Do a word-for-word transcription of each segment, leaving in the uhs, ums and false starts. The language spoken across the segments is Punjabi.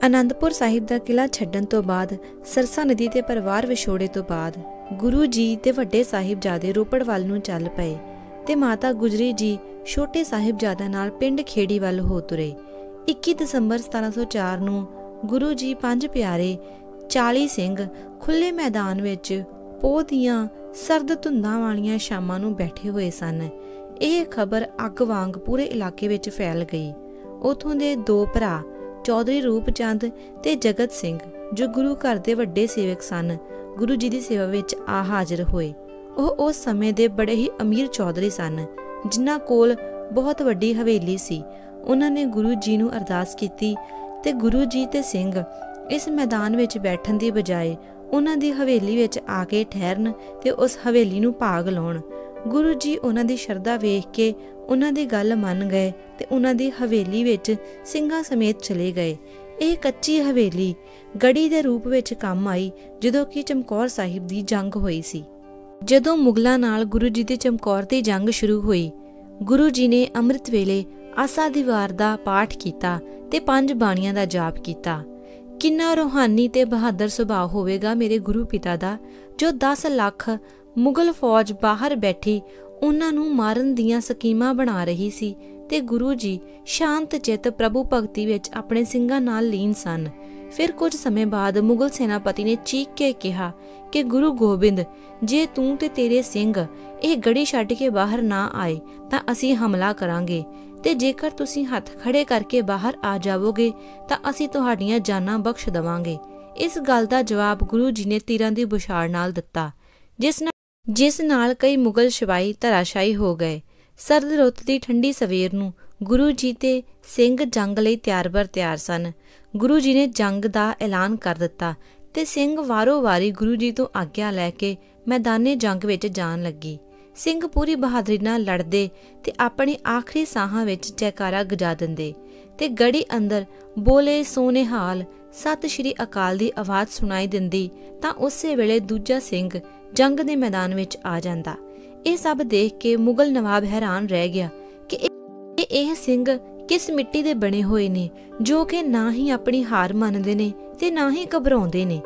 ਆਨੰਦਪੁਰ ਸਾਹਿਬ ਦਾ ਕਿਲਾ ਛੱਡਣ ਤੋਂ ਬਾਅਦ ਸਰਸਾ ਨਦੀ ਤੇ ਪਰਿਵਾਰ ਵਿਛੋੜੇ ਤੋਂ ਬਾਅਦ ਗੁਰੂ ਜੀ ਤੇ ਵੱਡੇ ਸਾਹਿਬਜ਼ਾਦੇ ਰੋਪੜ ਵੱਲ ਨੂੰ ਚੱਲ ਪਏ ਤੇ ਮਾਤਾ ਗੁਜਰੀ ਜੀ ਛੋਟੇ ਸਾਹਿਬਜ਼ਾਦਿਆਂ ਨਾਲ ਪਿੰਡ ਖੇੜੀ ਵੱਲ ਹੋ ਤੁਰੇ। ਇੱਕੀ ਦਸੰਬਰ ਸਤਾਰਾਂ ਸੌ ਚਾਰ ਨੂੰ ਗੁਰੂ ਜੀ ਪੰਜ ਪਿਆਰੇ ਚਾਲੀ ਸਿੰਘ ਖੁੱਲ੍ਹੇ ਮੈਦਾਨ ਵਿੱਚ ਪੋਹ ਦੀਆਂ ਸਰਦ ਧੁੰਦਾਂ ਵਾਲੀਆਂ ਸ਼ਾਮਾਂ ਨੂੰ ਬੈਠੇ ਹੋਏ ਸਨ। ਇਹ ਖਬਰ ਅੱਗ ਵਾਂਗ ਪੂਰੇ ਇਲਾਕੇ ਵਿੱਚ ਫੈਲ ਗਈ। ਉੱਥੋਂ ਦੇ ਦੋ ਭਰਾ ਚੌਧਰੀ ਰੂਪ ਚੰਦ ਤੇ ਜਗਤ ਸਿੰਘ, ਜੋ ਗੁਰੂ ਘਰ ਦੇ ਵੱਡੇ ਸੇਵਕ ਸਨ, ਗੁਰੂ ਜੀ ਦੀ ਸੇਵਾ ਵਿੱਚ ਆ ਹਾਜ਼ਰ ਹੋਏ। ਉਹ ਉਸ ਸਮੇਂ ਦੇ ਬੜੇ ਹੀ ਅਮੀਰ ਚੌਧਰੀ ਸਨ, ਜਿਨ੍ਹਾਂ ਕੋਲ ਬਹੁਤ ਵੱਡੀ ਹਵੇਲੀ ਸੀ। ਉਹਨਾਂ ਨੇ ਗੁਰੂ ਜੀ ਨੂੰ ਅਰਦਾਸ ਕੀਤੀ ਤੇ ਗੁਰੂ ਜੀ ਤੇ ਸਿੰਘ ਇਸ ਮੈਦਾਨ ਵਿੱਚ ਬੈਠਣ ਦੀ ਬਜਾਏ ਉਹਨਾਂ ਦੀ ਹਵੇਲੀ ਵਿੱਚ ਆ ਕੇ ਠਹਿਰਨ ਤੇ ਉਸ ਹਵੇਲੀ ਨੂੰ ਭਾਗ ਲਾਉਣ। ਗੁਰੂ ਜੀ ਉਹਨਾਂ ਦੀ ਸ਼ਰਧਾ ਵੇਖ ਕੇ ਉਹਨਾਂ ਦੀ ਗੱਲ ਮੰਨ ਗਏ ਤੇ ਉਹਨਾਂ ਦੀ ਹਵੇਲੀ ਵਿੱਚ ਸਿੰਘਾਂ ਸਮੇਤ ਚਲੇ ਗਏ। ਇਹ ਕੱਚੀ ਹਵੇਲੀ ਗੜੀ ਦੇ ਰੂਪ ਵਿੱਚ ਕੰਮ ਆਈ ਜਦੋਂ ਕਿ ਚਮਕੌਰ ਸਾਹਿਬ ਦੀ ਜੰਗ ਹੋਈ ਸੀ। ਜਦੋਂ ਮੁਗਲਾਂ ਨਾਲ ਗੁਰੂ ਜੀ ਦੀ ਚਮਕੌਰ ਦੀ ਜੰਗ ਸ਼ੁਰੂ ਹੋਈ, ਗੁਰੂ ਜੀ ਨੇ ਅੰਮ੍ਰਿਤ ਵੇਲੇ ਆਸਾ ਦੀ ਵਾਰ ਦਾ ਪਾਠ ਕੀਤਾ ਤੇ ਪੰਜ ਬਾਣੀਆਂ ਦਾ ਜਾਪ ਕੀਤਾ। ਕਿੰਨਾ ਰੂਹਾਨੀ ਤੇ ਬਹਾਦਰ ਸੁਭਾਅ ਹੋਵੇਗਾ ਮੇਰੇ ਗੁਰੂ ਪਿਤਾ ਦਾ, ਜੋ ਦਸ ਲੱਖ ਮੁਗਲ ਫੌਜ ਬਾਹਰ ਬੈਠੀ ਉਹਨਾਂ ਨੂੰ ਮਾਰਨ ਦੀਆਂ ਸਕੀਮਾਂ ਬਣਾ ਰਹੀ ਸੀ ਤੇ ਗੁਰੂ ਜੀ ਸ਼ਾਂਤ ਚਿੱਤ ਪ੍ਰਭੂ ਭਗਤੀ ਵਿੱਚ ਆਪਣੇ ਸਿੰਘਾਂ ਨਾਲ ਲੀਨ ਸਨ। ਫਿਰ ਕੁਝ ਸਮੇਂ ਬਾਅਦ ਮੁਗਲ ਸੈਨਾਪਤੀ ਨੇ ਚੀਕ ਕੇ ਕਿਹਾ ਕਿ ਗੁਰੂ ਗੋਬਿੰਦ, ਜੇ ਤੂੰ ਤੇ ਤੇਰੇ ਸਿੰਘ ਇਹ ਗੜੀ ਛੱਡ ਕੇ ਬਾਹਰ ਨਾ ਆਏ ਤਾਂ ਅਸੀਂ ਹਮਲਾ ਕਰਾਂਗੇ, ਤੇ ਜੇਕਰ ਤੁਸੀਂ ਹੱਥ ਖੜੇ ਕਰਕੇ ਬਾਹਰ ਆ ਜਾਵੋਗੇ ਤਾਂ ਅਸੀਂ ਤੁਹਾਡੀਆਂ ਜਾਨਾਂ ਬਖਸ਼ ਦੇਵਾਂਗੇ। ਇਸ ਗੱਲ ਦਾ ਜਵਾਬ ਗੁਰੂ ਜੀ ਨੇ ਤੀਰਾਂ ਦੀ ਬੁਛਾੜ ਨਾਲ ਦਿੱਤਾ, ਜਿਸ ਨਾਲ ਜਿਸ ਨਾਲ ਕਈ ਮੁਗਲ ਸਿਪਾਹੀ ਧਰਾਸ਼ਾਹੀ ਹੋ ਗਏ। ਸਰਦ ਰੁੱਤ ਦੀ ਠੰਡੀ ਸਵੇਰ ਨੂੰ ਗੁਰੂ ਜੀ ਤੇ ਸਿੰਘ ਜੰਗ ਲਈ ਤਿਆਰ ਬਰ ਤਿਆਰ ਸਨ। ਗੁਰੂ ਜੀ ਨੇ ਜੰਗ ਦਾ ਐਲਾਨ ਕਰ ਦਿੱਤਾ ਤੇ ਸਿੰਘ ਵਾਰੋ ਵਾਰੀ ਗੁਰੂ ਜੀ ਤੋਂ ਆਗਿਆ ਲੈ ਕੇ ਮੈਦਾਨੇ ਜੰਗ ਵਿੱਚ ਜਾਣ ਲੱਗੀ। ਸਿੰਘ ਪੂਰੀ ਬਹਾਦਰੀ ਨਾਲ ਲੜਦੇ ਤੇ ਆਪਣੇ ਆਖਰੀ ਸਾਹਾਂ ਵਿੱਚ ਜੈਕਾਰਾ ਗਜਾ ਦਿੰਦੇ ਤੇ ਗੜੀ ਅੰਦਰ ਬੋਲੇ ਸੋਨੇਹਾਲ ਸਤਿ ਸ਼੍ਰੀ ਅਕਾਲ ਦੀ ਆਵਾਜ਼ ਸੁਣਾਈ ਦਿੰਦੀ ਤਾਂ ਉਸੇ ਵੇਲੇ ਦੂਜਾ ਸਿੰਘ ਜੰਗ ਦੇ ਮੈਦਾਨ ਵਿੱਚ ਆ ਜਾਂਦਾ। ਇਹ ਸਭ ਦੇਖ ਕੇ ਮੁਗਲ ਨਵਾਬ ਹੈਰਾਨ ਰਹਿ ਗਿਆ ਕਿ ਇਹ ਇਹ ਸਿੰਘ ਕਿਸ ਮਿੱਟੀ ਦੇ ਬਣੇ ਹੋਏ ਨੇ, ਜੋ ਕਿ ਨਾ ਹੀ ਆਪਣੀ ਹਾਰ ਮੰਨਦੇ ਨੇ ਤੇ ਨਾ ਹੀ ਘਬਰਾਉਂਦੇ ਨੇ।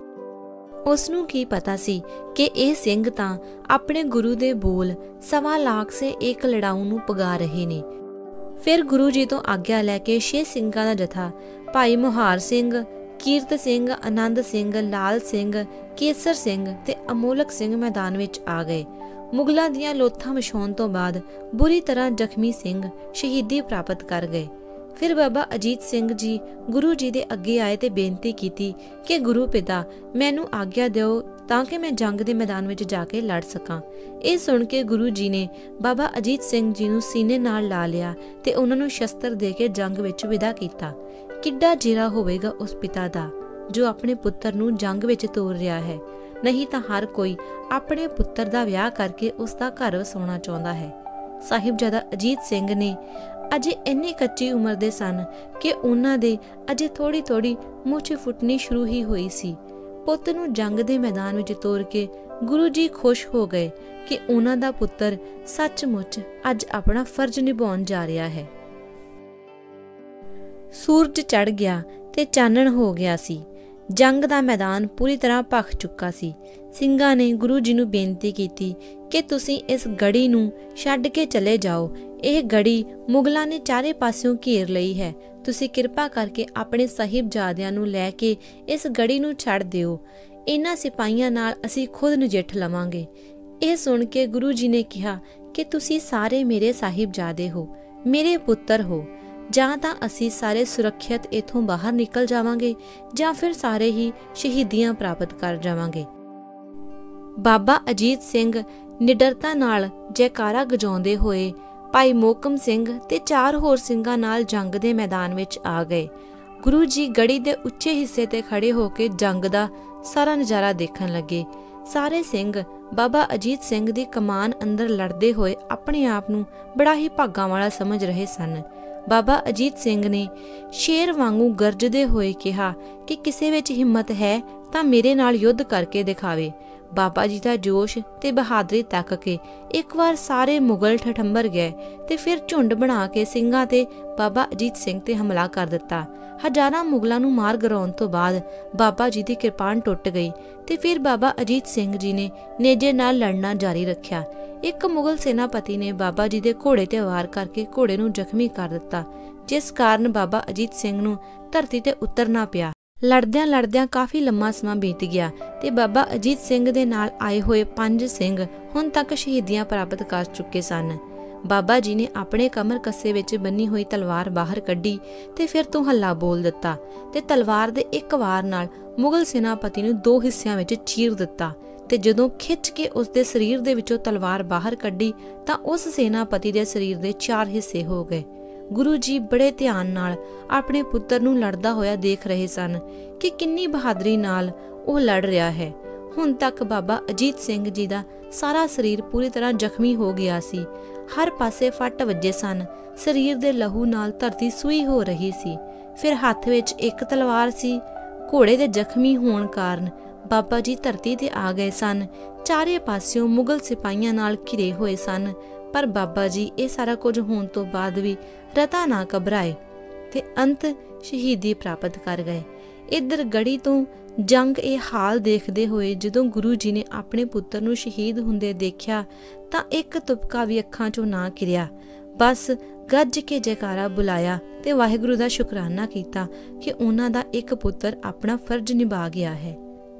ਉਸਨੂੰ ਕੀ ਪਤਾ ਸੀ ਕਿ ਇਹ ਸਿੰਘ ਤਾਂ ਆਪਣੇ ਗੁਰੂ ਦੇ ਬੋਲ ਸਵਾ ਲਾਖ ਸੇ ਇੱਕ ਲੜਾਊ ਨੂੰ ਪਗਾ ਰਹੇ ਨੇ। ਫਿਰ ਗੁਰੂ ਜੀ ਤੋਂ ਆਗਿਆ ਲੈ ਕੇ ਛੇ ਸਿੰਘਾਂ ਦਾ ਜਥਾ ਭਾਈ ਮੁਹਾਰ ਸਿੰਘ, ਕੀਰਤ ਸਿੰਘ, ਆਨੰਦ ਸਿੰਘ, ਲਾਲ ਸਿੰਘ, ਕੇਸਰ ਸਿੰਘ ਤੇ ਅਮੋਲਕ ਸਿੰਘ ਮੈਦਾਨ ਵਿੱਚ ਆ ਗਏ। ਮੁਗਲਾਂ ਦੀਆਂ ਲੋਥਾਂ ਵਿਛਾਉਣ ਤੋਂ ਬਾਅਦ ਬੁਰੀ ਤਰ੍ਹਾਂ ਜ਼ਖਮੀ ਸਿੰਘ ਸ਼ਹੀਦੀ ਪ੍ਰਾਪਤ ਕਰ ਗਏ। ਫਿਰ ਬਾਬਾ ਅਜੀਤ ਸਿੰਘ ਜੀ ਗੁਰੂ ਜੀ ਦੇ ਅੱਗੇ ਆਏ ਤੇ ਬੇਨਤੀ ਕੀਤੀ ਕਿ ਗੁਰੂ ਪਿਤਾ, ਮੈਨੂੰ ਆਗਿਆ ਦਿਓ ਤਾਂ ਕਿ ਮੈਂ ਜੰਗ ਦੇ ਮੈਦਾਨ ਵਿੱਚ ਜਾ ਕੇ ਲੜ ਸਕਾਂ। ਇਹ ਸੁਣ ਕੇ ਗੁਰੂ ਜੀ ਨੇ ਬਾਬਾ ਅਜੀਤ ਸਿੰਘ ਜੀ ਨੂੰ ਸੀਨੇ ਨਾਲ ਲਾ ਲਿਆ ਤੇ ਉਹਨਾਂ ਨੂੰ ਸ਼ਸਤਰ ਦੇ ਕੇ ਜੰਗ ਵਿੱਚ ਵਿਦਾ ਕੀਤਾ। ਕਿੱਡਾ ਜੇਰਾ ਹੋਵੇਗਾ ਉਸ ਪਿਤਾ ਦਾ ਜੋ ਆਪਣੇ ਪੁੱਤਰ ਨੂੰ ਜੰਗ ਵਿੱਚ ਤੋਰ ਰਿਹਾ ਹੈ। ਨਹੀਂ ਤਾਂ ਹਰ ਕੋਈ ਆਪਣੇ ਪੁੱਤਰ ਦਾ ਵਿਆਹ ਕਰਕੇ ਉਸ ਦਾ ਘਰ ਵਸਾਉਣਾ ਚਾਹੁੰਦਾ ਹੈ। ਸਾਹਿਬਜ਼ਾਦਾ ਅਜੀਤ ਸਿੰਘ ਨੇ ਅਜੇ ਇੰਨੀ ਕੱਚੀ ਉਮਰ ਦੇ ਸਨ ਕਿ ਉਹਨਾਂ ਦੇ ਅਜੇ ਥੋੜੀ ਥੋੜੀ ਮੁੱਛ ਫੁੱਟਣੀ ਸ਼ੁਰੂ ਹੀ ਹੋਈ ਸੀ। ਪੁੱਤ ਨੂੰ ਜੰਗ ਦੇ ਮੈਦਾਨ ਵਿੱਚ ਤੋਰ ਕੇ ਗੁਰੂ ਜੀ ਖੁਸ਼ ਹੋ ਗਏ ਕਿ ਉਹਨਾਂ ਦਾ ਪੁੱਤਰ ਸੱਚਮੁੱਚ ਅੱਜ ਆਪਣਾ ਫਰਜ਼ ਨਿਭਾਉਣ ਜਾ ਰਿਹਾ ਹੈ। ਸੂਰਜ ਚੜ੍ਹ ਗਿਆ ਤੇ ਚਾਨਣ ਹੋ ਗਿਆ ਸੀ। ਜੰਗ ਦਾ ਮੈਦਾਨ ਪੂਰੀ ਤਰ੍ਹਾਂ ਭਖ ਚੁੱਕਾ ਸੀ। ਸਿੰਘਾਂ ਨੇ ਗੁਰੂ ਜੀ ਨੂੰ ਬੇਨਤੀ ਕੀਤੀ ਕਿ ਤੁਸੀਂ ਇਸ ਗੜੀ ਨੂੰ ਛੱਡ ਕੇ ਚਲੇ ਜਾਓ। ਇਹ ਗੜੀ ਮੁਗਲਾਂ ਨੇ ਚਾਰੇ ਪਾਸਿਓਂ ਘੇਰ ਲਈ ਹੈ। ਤੁਸੀਂ ਕਿਰਪਾ ਕਰਕੇ ਆਪਣੇ ਸਾਹਿਬਜ਼ਾਦਿਆਂ ਨੂੰ ਲੈ ਕੇ ਇਸ ਗੜੀ ਨੂੰ ਛੱਡ ਦਿਓ। ਇਹਨਾਂ ਸਿਪਾਹੀਆਂ ਨਾਲ ਅਸੀਂ ਖੁਦ ਨਜਿੱਠ ਲਵਾਂਗੇ। ਇਹ ਸੁਣ ਕੇ ਗੁਰੂ ਜੀ ਨੇ ਕਿਹਾ ਕਿ ਤੁਸੀਂ ਸਾਰੇ ਮੇਰੇ ਸਾਹਿਬਜ਼ਾਦੇ ਹੋ, ਮੇਰੇ ਪੁੱਤਰ ਹੋ। ਜਾਂ ਤਾਂ ਅਸੀਂ ਸਾਰੇ ਸੁਰੱਖਿਅਤ ਇੱਥੋਂ ਬਾਹਰ ਨਿਕਲ ਜਾਵਾਂਗੇ ਜਾਂ ਫਿਰ ਸਾਰੇ ਹੀ ਸ਼ਹੀਦੀਆਂ ਪ੍ਰਾਪਤ ਕਰ ਜਾਵਾਂਗੇ। ਬਾਬਾ ਅਜੀਤ ਸਿੰਘ ਨਿਡਰਤਾ ਨਾਲ ਜੈਕਾਰਾ ਗਜਾਉਂਦੇ ਹੋਏ ਭਾਈ ਮੋਹਕਮ ਸਿੰਘ ਤੇ ਚਾਰ ਹੋਰ ਸਿੰਘਾਂ ਨਾਲ ਜੰਗ ਦੇ ਮੈਦਾਨ ਵਿੱਚ ਆ ਗਏ। ਗੁਰੂ ਜੀ ਗੜੀ ਦੇ ਉੱਚੇ ਹਿੱਸੇ ਤੇ ਖੜੇ ਹੋ ਕੇ ਜੰਗ ਦਾ ਸਾਰਾ ਨਜ਼ਾਰਾ ਦੇਖਣ ਲੱਗੇ। ਸਾਰੇ ਸਿੰਘ ਬਾਬਾ ਅਜੀਤ ਸਿੰਘ ਦੀ ਕਮਾਨ ਅੰਦਰ ਲੜਦੇ ਹੋਏ ਆਪਣੇ ਆਪ ਨੂੰ ਬੜਾ ਹੀ ਭਾਗਾਂ ਵਾਲਾ ਸਮਝ ਰਹੇ ਸਨ। ਬਾਬਾ ਅਜੀਤ ਸਿੰਘ ਨੇ ਸ਼ੇਰ ਵਾਂਗੂ ਗਰਜਦੇ ਹੋਏ ਕਿਹਾ ਕਿ ਕਿਸੇ ਵਿੱਚ ਹਿੰਮਤ ਹੈ ਤਾਂ ਮੇਰੇ ਨਾਲ ਯੁੱਧ ਕਰਕੇ ਦਿਖਾਵੇ। बाबा जी दा जोश ते बहादुरी तक के एक बार सारे मुगल ठठंबर गए ते फिर झुंड बना के ਸਿੰਘਾਂ ते बाबा अजीत सिंह ते हमला कर दिता। हजारां मुगलों नूं मार गिराउण तो बाद बाबा जी दी किरपान टुट गई ते फिर बाबा अजीत सिंह जी ने नेजे नाल लड़ना जारी रखिया। एक मुगल सेनापति ने बाबा जी दे घोड़े ते वार करके घोड़े नूं जख्मी कर दिता, जिस कारण बाबा अजीत सिंह नूं धरती ते उतरना पिया। लड़द्यां लड़द्यां काफ़ी लम्मा समा बीत गया ते बाबा अजीत सिंह दे नाल आए होए पंज सिंह हुण तक शहीदियां प्राप्त कर चुके सन। बाबा जी ने अपने कमर कस्से विच बन्नी हुई तलवार बाहर कड्ढी ते फिर तो हल्ला बोल दिता ते तलवार दे एक वार नाल मुगल सेनापति नूं दो हिस्सियां विच चीर दिता ते जदों खिच के उसदे शरीर दे विचों तलवार बाहर कड्ढी तां उस सेनापति दे शरीर दे चार हिस्से हो गए। गुरु जी बड़े ध्यान नाल अपने पुत्र नूं लड़दा होया देख रहे सन कि किन्नी बहादुरी नाल ओह लड़ रहा है। हुण तक बाबा अजीत सिंह जी दा सारा शरीर पूरी तरह जख्मी हो गया सी। हर पासे फट वजे सन, शरीर दे लहू नाल धरती सूई हो रही सी। फिर हत्थ विच एक तलवार सी। घोड़े दे जख्मी होण कारण बाबा जी धरती ते आ गए सन। चारे पासियों मुगल सिपाहियां नाल घिरे होए सन, पर बाबा जी ये सारा कुछ होने तो बाद भी रता ना घबराए ते अंत शहीदी प्राप्त कर गए। इधर गढ़ी तो जंग ये हाल देखते हुए जदों गुरु जी ने अपने पुत्र नूं शहीद हुंदे देखिया तां एक तुपका भी अखां चों ना किरिया। बस गज के जयकारा बुलाया ते वाहिगुरू दा शुकराना कीता कि उन्हां दा एक पुत्र अपना फर्ज निभा गया है।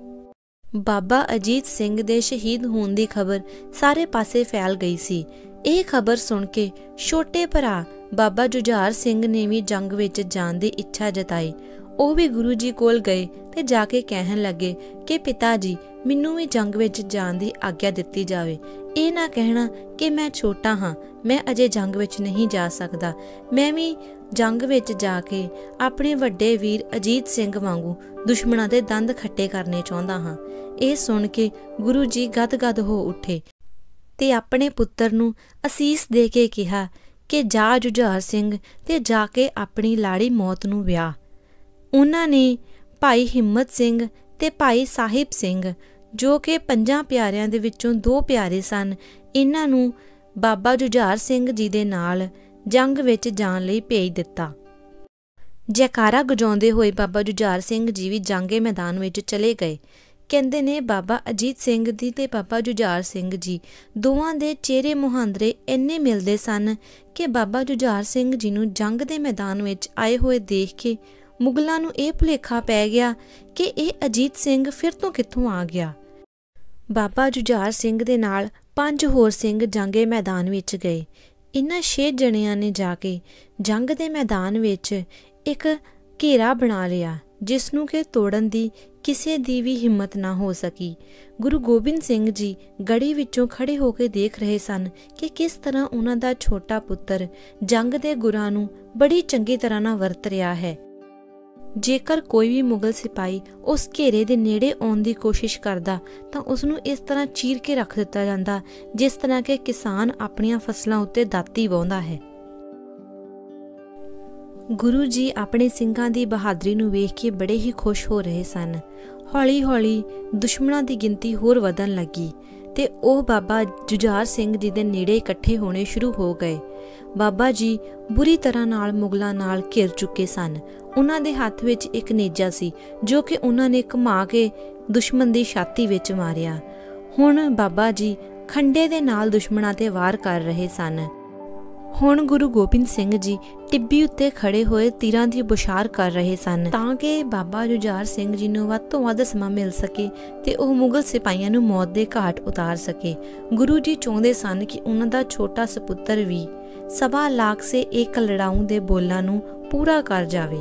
बाबा अजीत सिंह दे शहीद होने की खबर सारे पासे फैल गई सी। यह खबर सुन के छोटे भरा बाबा जुझार सिंह ने भी जंग विच जाण दी इच्छा जताई। ਉਹ भी गुरु जी कोल गए ते जाके कहन लगे कि पिता जी मैनू भी जंग विच जाण दी आग्या दित्ती जावे। ये ना कहना कि मैं छोटा हाँ, मैं अजे जंग विच नहीं जा सकदा। मैं भी जंग विच जाके अपने वड्डे वीर अजीत सिंह वांगू दुश्मनां दे दंद खट्टे करने चाहुंदा हाँ। ये सुन के गुरु जी गद-गद हो उठे ते अपने पुत्र नूं असीस दे के कहा कि जा जुझार सिंह ते जाके अपनी लाड़ी मौत नूं विआह। उन्हां ने भाई हिम्मत सिंह ते भाई साहिब सिंह जो कि पंजां प्यारिਆਂ ਦੇ ਵਿੱਚੋਂ ਦੋ ਪਿਆਰੇ ਸਨ, इन्हां ਨੂੰ बाबा जुझार सिंह जी ਦੇ ਨਾਲ जंग ਵਿੱਚ ਜਾਣ ਲਈ ਭੇਜ ਦਿੱਤਾ। जयकारा गजाउंदे होए बाबा जुझार सिंह जी भी जंगे मैदान ਵਿੱਚ चले गए। ਕਹਿੰਦੇ ਨੇ बाबा अजीत सिंह जी ते बाबा जुझार सिंह जी ਦੋਵਾਂ ਦੇ ਚਿਹਰੇ ਮੁਹਾਂਦਰੇ ਇੰਨੇ ਮਿਲਦੇ ਸਨ ਕਿ बाबा जुझार सिंह जी ਨੂੰ ਜੰਗ ਦੇ ਮੈਦਾਨ ਵਿੱਚ ਆਏ ਹੋਏ ਦੇਖ ਕੇ मुगलों नूं यह भुलेखा पै गया कि यह अजीत सिंह फिर तो कित्थों आ गया। बाबा जुझार सिंह दे नाल पंज होर सिंह जंगे मैदान विच गए। इन्हां छे जणियां ने जाके जंग दे मैदान विच एक घेरा बना लिया जिसनूं कि तोड़न दी किसी दी भी हिम्मत ना हो सकी। गुरु गोबिंद सिंह जी गढ़ी विचों खड़े होके देख रहे सन कि किस तरह उन्हां दा छोटा पुत्र जंग दे गुरां नूं बड़ी चंगी तरह नाल वरत रिहा है। जेकर कोई भी मुगल सिपाही उस घेरे दे नेड़े आउण दी कोशिश करदा तां उसनूं इस तरह चीर के रख दिता जांदा जिस तरह के किसान अपनियां फसलां उत्ते दाती वाहुंदा है। गुरु जी अपने सिंघां दी बहादुरी नूं वेख के बड़े ही खुश हो रहे सन। हौली हौली दुश्मनां दी गिनती होर वधन लगी ते ओह बाबा जुझार सिंह जी दे नेड़े इकट्ठे होने शुरू हो गए। बाबा जी बुरी तरह नाल मुगलों नाल घिर चुके सन। उन्हां दे हत्थ विच एक नेजा सी जो कि उन्हां ने घुमा के दुश्मन दी छाती विच मारिया। हुण बाबा जी खंडे दे नाल दुश्मनां ते वार कर रहे सन। हुण गुरु गोबिंद सिंह जी टिब्बी उत्ते खड़े होए तीरां दी बुछार कर रहे सन तां कि बाबा जुझार सिंह जी नूं वध तों वध समां मिल सके ते ओह मुगल सिपाहियां नूं मौत दे घाट उतार सके। गुरु जी चाहुंदे सन कि उन्हां दा छोटा सपुੱਤਰ भी सवा लाख से एक लड़ाऊ दे बोलां नूं पूरा कर जावे।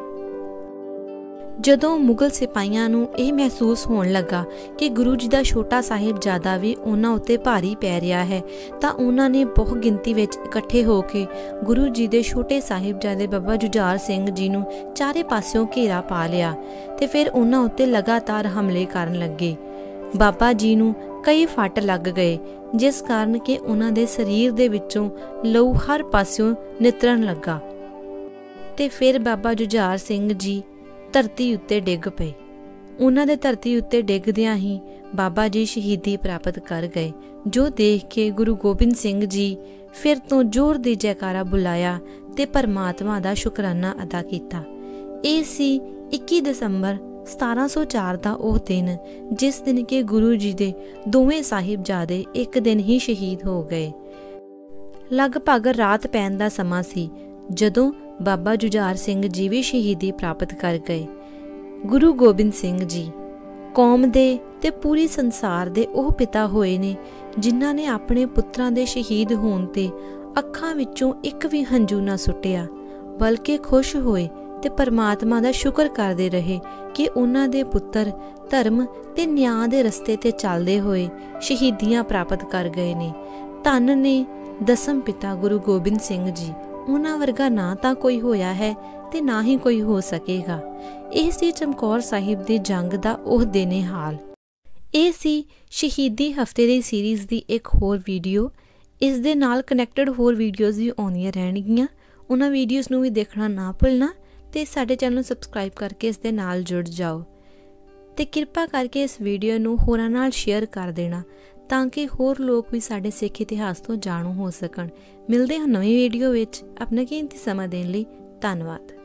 जदों मुगल सिपाहियां नूं यह महसूस होण लगा कि गुरु जी दा छोटा साहिबजादा भी उन्हां उत्ते भारी पै रिहा है तां उन्हां ने बहुत गिनती विच इकट्ठे हो के गुरु जी दे छोटे साहिबजादे बाबा जुझार सिंह जी नूं चारे पासियों घेरा पा लिया ते फिर उन्हां उत्ते लगातार हमले करन लगे। बाबा जी नूं कई फट लग गए जिस कारण कि उन्हां दे शरीर दे विचों लहू हर पासियों नितरन लगा ते फिर बाबा जुझार सिंह जी धरती उत्ते डिग पे। ਉਹਨਾਂ ਦੇ ਧਰਤੀ ਉੱਤੇ ਡਿੱਗਦਿਆਂ ਹੀ ਬਾਬਾ ਜੀ ਸ਼ਹੀਦੀ ਪ੍ਰਾਪਤ ਕਰ ਗਏ, ਜੋ ਦੇਖ ਕੇ ਗੁਰੂ ਗੋਬਿੰਦ ਸਿੰਘ ਜੀ ਫਿਰ ਤੋਂ ਜ਼ੋਰ ਦੀ ਜੈਕਾਰਾ ਬੁਲਾਇਆ ਤੇ ਪਰਮਾਤਮਾ ਦਾ ਸ਼ੁਕਰਾਨਾ ਅਦਾ ਕੀਤਾ। ਇਹ ਸੀ ਇੱਕੀ ਦਸੰਬਰ ਸਤਾਰਾਂ ਸੌ ਚਾਰ ਦਾ ਉਹ ਦਿਨ, ਜਿਸ ਦਿਨ ਕਿ ਗੁਰੂ ਜੀ ਦੇ ਦੋਵੇਂ ਸਾਹਿਬਜ਼ਾਦੇ ਇੱਕ ਦਿਨ ਹੀ ਸ਼ਹੀਦ ਹੋ ਗਏ। ਲਗਭਗ ਰਾਤ ਪੈਣ ਦਾ ਸਮਾਂ ਸੀ ਜਦੋਂ ਬਾਬਾ ਜੁਝਾਰ ਸਿੰਘ ਜੀ ਵੀ ਸ਼ਹੀਦੀ ਪ੍ਰਾਪਤ ਕਰ ਗਏ। ਗੁਰੂ ਗੋਬਿੰਦ ਸਿੰਘ ਜੀ ਕੌਮ ਦੇ ਤੇ ਪੂਰੀ ਸੰਸਾਰ ਦੇ ਉਹ ਪਿਤਾ ਹੋਏ ਨੇ ਜਿਨ੍ਹਾਂ ਨੇ ਆਪਣੇ ਪੁੱਤਰਾਂ ਦੇ ਸ਼ਹੀਦ ਹੋਣ ਤੇ ਅੱਖਾਂ ਵਿੱਚੋਂ ਇੱਕ ਵੀ ਹੰਝੂ ਨਾ ਸੁੱਟਿਆ, ਬਲਕਿ ਖੁਸ਼ ਹੋਏ ਤੇ ਪਰਮਾਤਮਾ ਦਾ ਸ਼ੁਕਰ ਕਰਦੇ ਰਹੇ ਕਿ ਉਹਨਾਂ ਦੇ ਪੁੱਤਰ ਧਰਮ ਤੇ ਨਿਆਂ ਦੇ ਰਸਤੇ ਤੇ ਚੱਲਦੇ ਹੋਏ ਸ਼ਹੀਦੀਆਂ ਪ੍ਰਾਪਤ ਕਰ ਗਏ ਨੇ। ਧੰਨ ਨੇ ਦਸਮ ਪਿਤਾ ਗੁਰੂ ਗੋਬਿੰਦ ਸਿੰਘ ਜੀ, ਉਹਨਾਂ ਵਰਗਾ ਨਾ ਤਾਂ ਕੋਈ ਹੋਇਆ ਹੈ ਤੇ ਨਾ ਹੀ ਕੋਈ ਹੋ ਸਕੇਗਾ। ਇਹ ਸੀ ਚਮਕੌਰ ਸਾਹਿਬ ਦੀ ਜੰਗ ਦਾ ਉਹ ਦਿਨੇ ਹਾਲ। ਇਹ ਸੀ ਸ਼ਹੀਦੀ ਹਫ਼ਤੇ ਦੀ ਸੀਰੀਜ਼ ਦੀ ਇੱਕ ਹੋਰ ਵੀਡੀਓ। ਇਸ ਦੇ ਨਾਲ ਕਨੈਕਟਡ ਹੋਰ ਵੀਡੀਓਜ਼ ਵੀ ਆਉਂਦੀਆਂ ਰਹਿਣਗੀਆਂ, ਉਹਨਾਂ ਵੀਡੀਓਜ਼ ਨੂੰ ਵੀ ਦੇਖਣਾ ਨਾ ਭੁੱਲਣਾ ਤੇ ਸਾਡੇ ਚੈਨਲ ਨੂੰ ਸਬਸਕ੍ਰਾਈਬ ਕਰਕੇ ਇਸ ਦੇ ਨਾਲ ਜੁੜ ਜਾਓ ਤੇ ਕਿਰਪਾ ਕਰਕੇ ਇਸ ਵੀਡੀਓ ਨੂੰ ਹੋਰਾਂ ਨਾਲ ਸ਼ੇਅਰ ਕਰ ਦੇਣਾ ਤਾਂ ਕਿ ਹੋਰ ਲੋਕ ਵੀ ਸਾਡੇ ਸਿੱਖ ਇਤਿਹਾਸ ਤੋਂ ਜਾਣੂ ਹੋ ਸਕਣ। ਮਿਲਦੇ ਹਾਂ ਨਵੀਂ ਵੀਡੀਓ ਵਿੱਚ। ਆਪਣਾ ਕੀਮਤੀ ਸਮਾਂ ਦੇਣ ਲਈ ਧੰਨਵਾਦ।